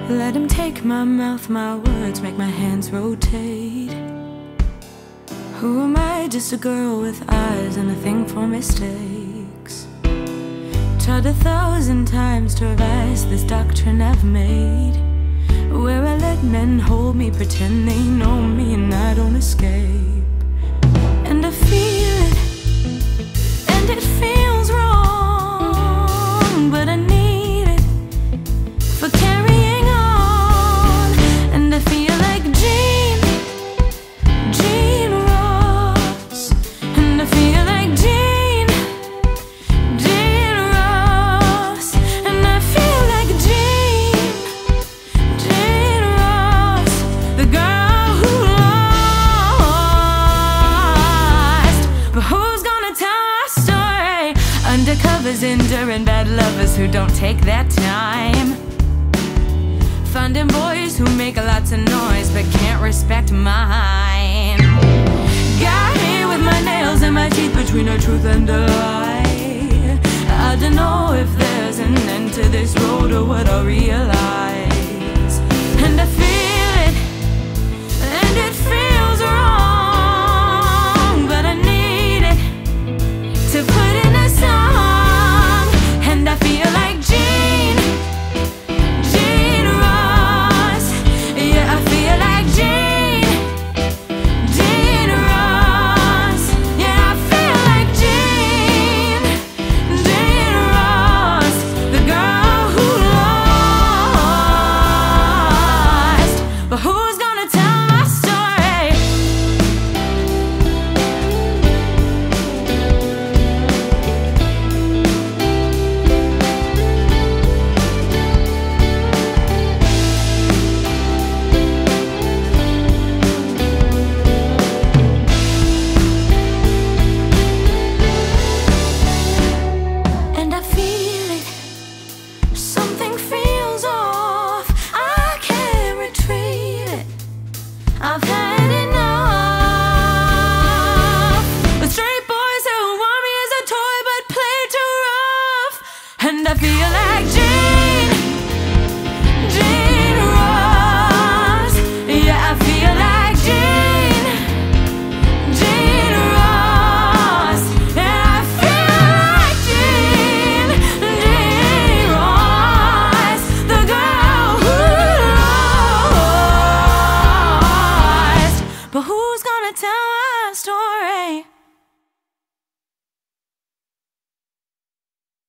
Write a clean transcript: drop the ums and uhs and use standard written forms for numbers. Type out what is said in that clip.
Let him take my mouth, my words, make my hands rotate. Who am I? Just a girl with eyes and a thing for mistakes. Tried 1,000 times to revise this doctrine I've made, where I let men hold me, pretend they know me, and I don't escape. And I feel it, and it feels wrong, but I need it for carrying on. And I feel like Jean Ross. And I feel like Jean Ross. And I feel like Jean Ross, the girl who lost. But who's gonna tell our story? Undercovers, enduring bad lovers who don't take their time. Finding boys who make lots of noise but can't respect mine. Got me with my nails and my teeth between a truth and a lie. I don't know if there's an end to this road or what I'll realize. And I feel it, and it feels wrong, but I need it to put in a song. And I feel like Jean Ross. Yeah, I feel like Jean Ross. Yeah, I feel like Jean Ross, the girl who lost. But who's gonna tell my story? And I feel it, something feels